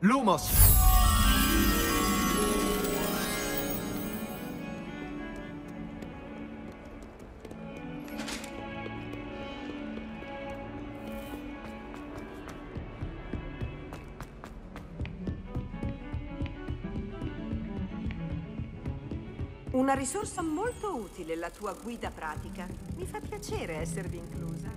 Lumos! Una risorsa molto utile, la tua guida pratica. Mi fa piacere esservi inclusa.